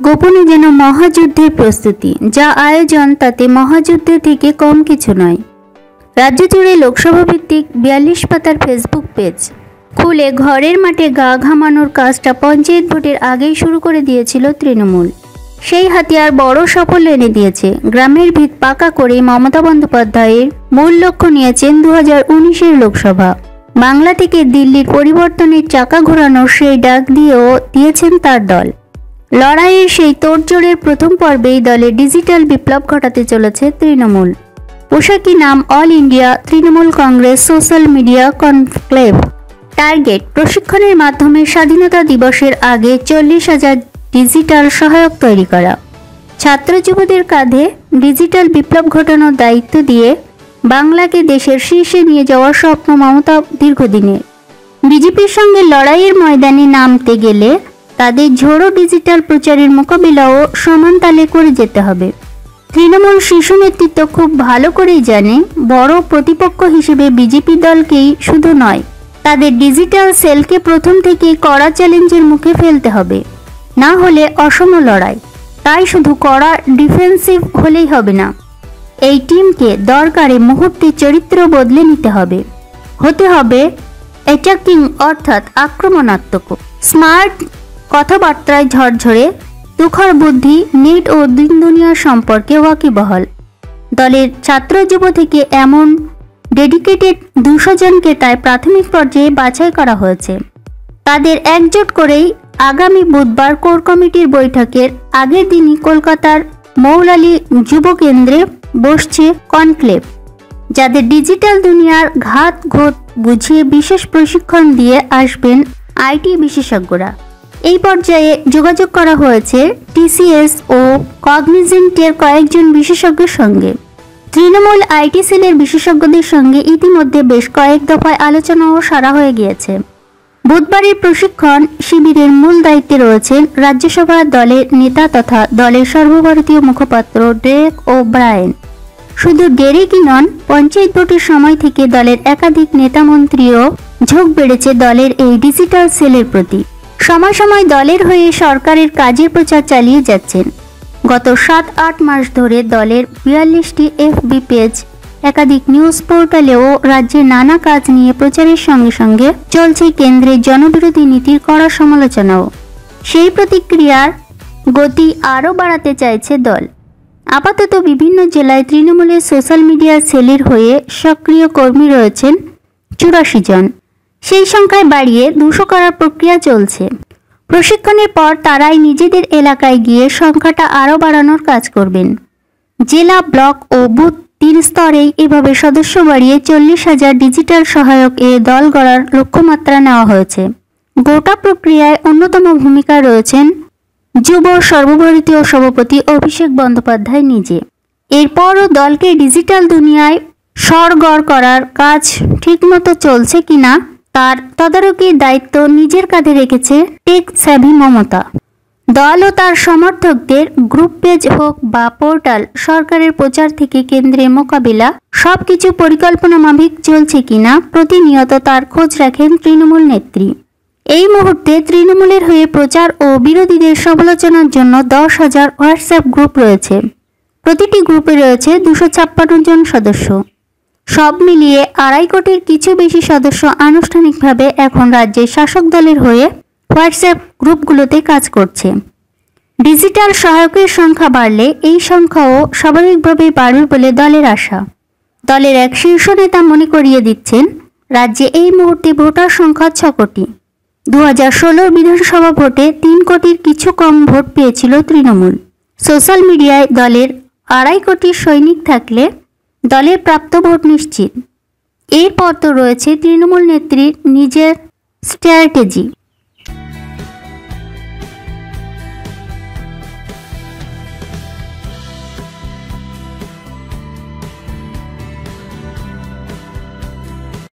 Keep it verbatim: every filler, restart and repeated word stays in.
গোপনে যেন মহাযুদ্ধের প্রস্তুতি, যা আয়োজন তাতে মহাযুদ্ধের থেকে কম কিছু নয়। রাজ্য জুড়ে লোকসভা ভিত্তিক বিয়াল্লিশ পাতার ফেসবুক পেজ খুলে ঘরের মাঠে গা ঘামানোর কাজটা পঞ্চায়েত ভোটের আগেই শুরু করে দিয়েছিল তৃণমূল। সেই হাতিয়ার বড় সাফল্য এনে দিয়েছে। গ্রামের ভিত পাকা করে মমতা বন্দ্যোপাধ্যায়ের মূল লক্ষ্য নিয়েছেন দু হাজার উনিশের লোকসভা। বাংলা থেকে দিল্লির পরিবর্তনের চাকা ঘোরানোর সেই ডাক দিয়েও দিয়েছেন তার দল। লড়াইয়ের সেই তোড়জোড়ের প্রথম পর্বেই দলে ডিজিটাল বিপ্লব ঘটাতে চলেছে তৃণমূল। পোশাকি নাম all India Trinamool Congress social media conclave. Target প্রশিক্ষণের মাধ্যমে স্বাধীনতা দিবসের আগে চল্লিশ হাজার ডিজিটাল সহায়ক তৈরি করা। ছাত্র যুবদের কাঁধে ডিজিটাল বিপ্লব ঘটানোর দায়িত্ব দিয়ে বাংলাকে দেশের শীর্ষে নিয়ে যাওয়ার স্বপ্ন মমতা দীর্ঘদিনের। বিজেপির সঙ্গে লড়াইয়ের ময়দানে নামতে গেলে তাদের ঝোড়ো ডিজিটাল প্রচারের মোকাবিলাও সমান তালে করে যেতে হবে। তৃণমূল শীর্ষ নেতৃত্ব খুব ভালো করেই জানে, বড় প্রতিপক্ষ হিসেবে বিজেপি দলকেই শুধু নয়, তাদের ডিজিটাল সেলকে প্রথম থেকেই কড়া চ্যালেঞ্জের মুখে ফেলতে হবে, না হলে অসম লড়াই। তাই শুধু কড়া ডিফেন্সিভ হলেই হবে না, এই টিমকে দরকারে মুহূর্তে চরিত্র বদলে নিতে হবে, হতে হবে অ্যাটাকিং অর্থাৎ আক্রমণাত্মক। স্মার্ট কথাবার্তায় ঝরঝরে, তুখর বুদ্ধি, নেট ও দিন দুনিয়ার সম্পর্কে ওয়াকিবহল। দলের ছাত্র যুব থেকে এমন ডেডিকেটেড দুশো জনকে তাই প্রাথমিক পর্যায়ে বাছাই করা হয়েছে। তাদের একজোট করেই আগামী বুধবার কোর কমিটির বৈঠকের আগের দিনই কলকাতার মৌলালী যুব কেন্দ্রে বসছে কনক্লেভ, যাদের ডিজিটাল দুনিয়ার ঘাত ঘোট বুঝিয়ে বিশেষ প্রশিক্ষণ দিয়ে আসবেন আইটি বিশেষজ্ঞরা। এই পর্যায়ে যোগাযোগ করা হয়েছে টিসিএস ও কগনিজেন্টের কয়েকজন বিশেষজ্ঞের সঙ্গে। তৃণমূল আইটি সেলের বিশেষজ্ঞদের সঙ্গে ইতিমধ্যে বেশ কয়েক দফায় আলোচনাও সারা হয়ে গিয়েছে। বুধবারের প্রশিক্ষণ শিবিরের মূল দায়িত্বে রয়েছেন রাজ্যসভা দলের নেতা তথা দলের সর্বভারতীয় মুখপাত্র ডেরেক ও ব্রায়েন। শুধু ডেরেকই নন, পঞ্চায়েত ভোটের সময় থেকে দলের একাধিক নেতা মন্ত্রীও ঝোঁক বেড়েছে দলের এই ডিজিটাল সেলের প্রতি। সময় সময় দলের হয়ে সরকারের কাজের প্রচার চালিয়ে যাচ্ছেন। গত সাত আট মাস ধরে দলের বিয়াল্লিশটি এফবি পেজ, একাধিক নিউজ পোর্টালেও রাজ্যের নানা কাজ নিয়ে প্রচারের সঙ্গে সঙ্গে চলছে কেন্দ্রের জনবিরোধী নীতির কড়া সমালোচনাও। সেই প্রতিক্রিয়ার গতি আরও বাড়াতে চাইছে দল। আপাতত বিভিন্ন জেলায় তৃণমূলের সোশ্যাল মিডিয়া সেলের হয়ে সক্রিয় কর্মী রয়েছেন চুরাশি জন। সেই সংখ্যায় বাড়িয়ে দুশো করার প্রক্রিয়া চলছে। প্রশিক্ষণের পর তারাই নিজেদের এলাকায় গিয়ে সংখ্যাটা আরও বাড়ানোর কাজ করবেন। জেলা, ব্লক ও বুথ তিন স্তরেই এভাবে সদস্য বাড়িয়ে চল্লিশ হাজার ডিজিটাল সহায়ক এ দল গড়ার লক্ষ্যমাত্রা নেওয়া হয়েছে। গোটা প্রক্রিয়ায় অন্যতম ভূমিকা রয়েছেন যুব সর্বভারতীয় সভাপতি অভিষেক বন্দ্যোপাধ্যায় নিজে। এরপরও দলকে ডিজিটাল দুনিয়ায় সরগড় করার কাজ ঠিকমতো চলছে কিনা তার তদারকির দায়িত্ব নিজের কাঁধে রেখেছে টেক স্যাভি মমতা। দল ও তার সমর্থকদের গ্রুপ পেজ হোক বা পোর্টাল, সরকারের প্রচার থেকে কেন্দ্রের মোকাবিলা সবকিছু পরিকল্পনা মাফিক চলছে কিনা প্রতিনিয়ত তার খোঁজ রাখেন তৃণমূল নেত্রী। এই মুহূর্তে তৃণমূলের হয়ে প্রচার ও বিরোধীদের সমালোচনার জন্য দশ হাজার হোয়াটসঅ্যাপ গ্রুপ রয়েছে। প্রতিটি গ্রুপে রয়েছে দুশো ছাপ্পান্ন জন সদস্য। সব মিলিয়ে আড়াই কোটির কিছু বেশি সদস্য আনুষ্ঠানিকভাবে এখন রাজ্যের শাসক দলের হয়ে হোয়াটসঅ্যাপ গ্রুপগুলোতে কাজ করছে। ডিজিটাল সহায়কের সংখ্যা বাড়লে এই সংখ্যাও স্বাভাবিকভাবেই বাড়বে বলে দলের আশা। দলের এক শীর্ষ নেতা মনে করিয়ে দিচ্ছেন, রাজ্যে এই মুহূর্তে ভোটার সংখ্যা ছ কোটি। দু হাজার ষোলোর বিধানসভা ভোটে তিন কোটির কিছু কম ভোট পেয়েছিল তৃণমূল। সোশ্যাল মিডিয়ায় দলের আড়াই কোটি সৈনিক থাকলে দলের প্রাপ্ত ভোট নিশ্চিত। এরপর তো রয়েছে তৃণমূল নেত্রীর নিজের স্ট্র্যাটেজি।